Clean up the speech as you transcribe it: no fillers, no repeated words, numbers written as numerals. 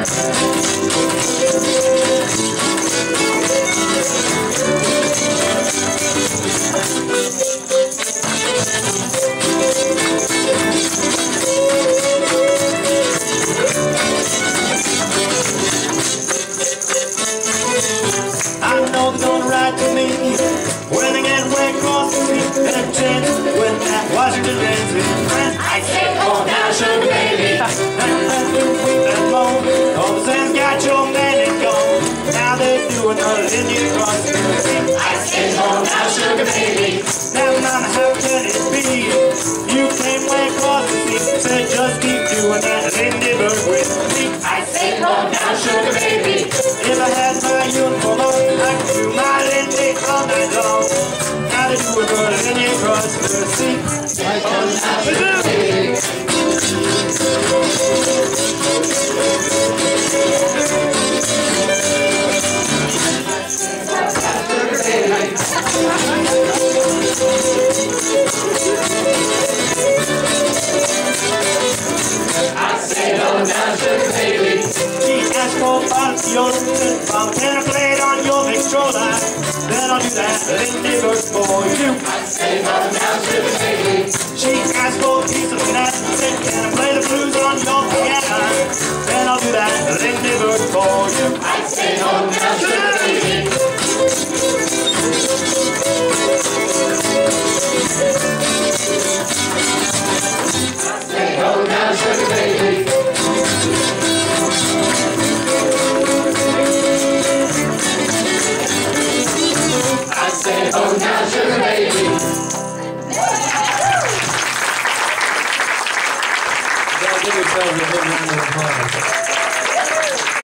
I know they're gonna ride to me when they get way across the street. And a chance when that Washington dancing friend. I say, oh, now, sugar baby. That moan, all the sands got your man and gone. Now they're doing a linear cross the street. I say, oh, now, sugar baby. Now, mama, how can it be? You came way across the street, said just keep doing that Lindyberg with me. I say, oh, now, sugar baby. If I had my uniform on, I could do my Lindy all night long. How to do a good linear cross the street. I say, oh, now, sugar baby. I say, oh, now, sugar baby. She asked for a bottle of deodorant, Mama, can I play it on your Victrola? Then I'll do that Lindyberg for you. I say, oh, now, sugar baby. She asked for a piece of snack, said, can I play the blues on your piano? Then I'll do that Lindyberg for you. I say, oh, now, sugar baby. I say, oh, now, sugar baby. I say, oh, now, sugar baby. Give yourselves a big round of applause.